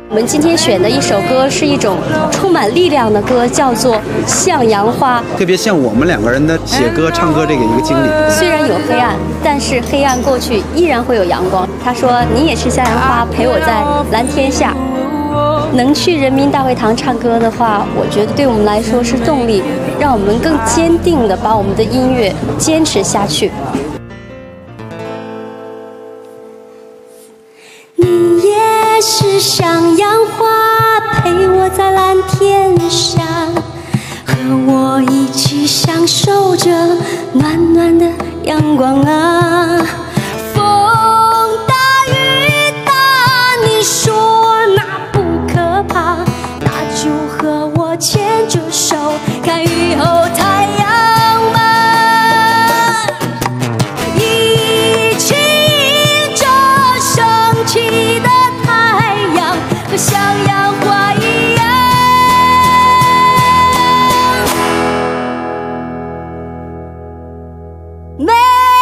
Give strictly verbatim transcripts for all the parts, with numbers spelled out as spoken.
我们今天选的一首歌是一种充满力量的歌，叫做《向阳花》， 特别像我们两个人的写歌、唱歌这个一个经历。 虽然有黑暗，但是黑暗过去依然会有阳光。他说：“你也是向阳花，陪我在蓝天下。”能去人民大会堂唱歌的话，我觉得对我们来说是动力，让我们更坚定地把我们的音乐坚持下去。 你也是向阳花，陪我在蓝天下，和我一起享受着暖暖的阳光啊。风大雨大，你说那不可怕，那就和我牵着手，看雨后太阳吧。一起迎着升起的太阳，和向阳花一样。美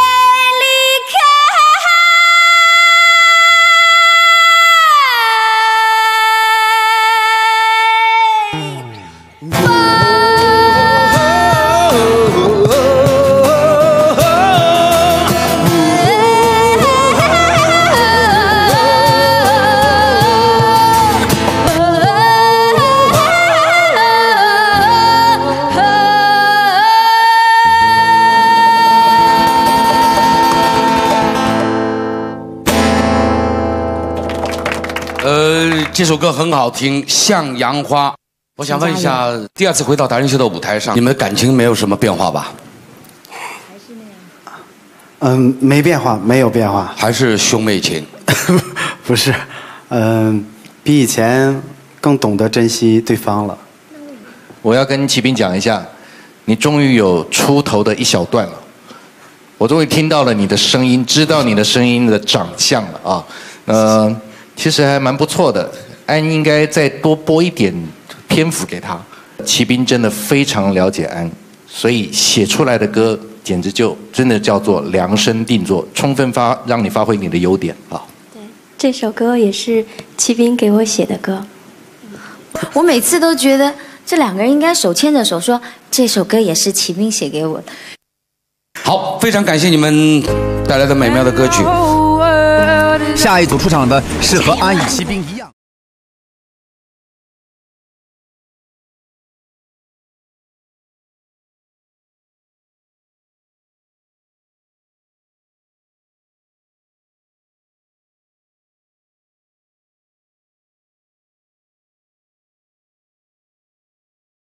呃，这首歌很好听，《向阳花》。我想问一下，第二次回到达人秀的舞台上，你们感情没有什么变化吧？ 还是那样。嗯，没变化，没有变化。 还是兄妹情？ 不是，嗯，比以前更懂得珍惜对方了。 我要跟骑兵讲一下，你终于有出头的一小段了。我终于听到了你的声音，知道你的声音的长相了啊。呃。其实还蛮不错的，安应该再多播一点篇幅给他。骑兵真的非常了解安，所以写出来的歌简直就真的叫做量身定做，充分发让你发挥你的优点啊。 对，这首歌也是骑兵给我写的歌。 我每次都觉得这两个人应该手牵着手说，这首歌也是骑兵写给我的。 好，非常感谢你们带来的美妙的歌曲。 下一组出场的是和安以骑兵一样。